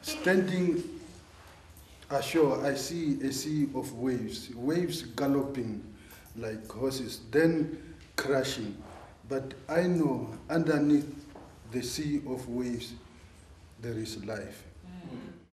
Standing ashore, I see a sea of waves, waves galloping like horses, then crashing. But I know underneath the sea of waves, there is life.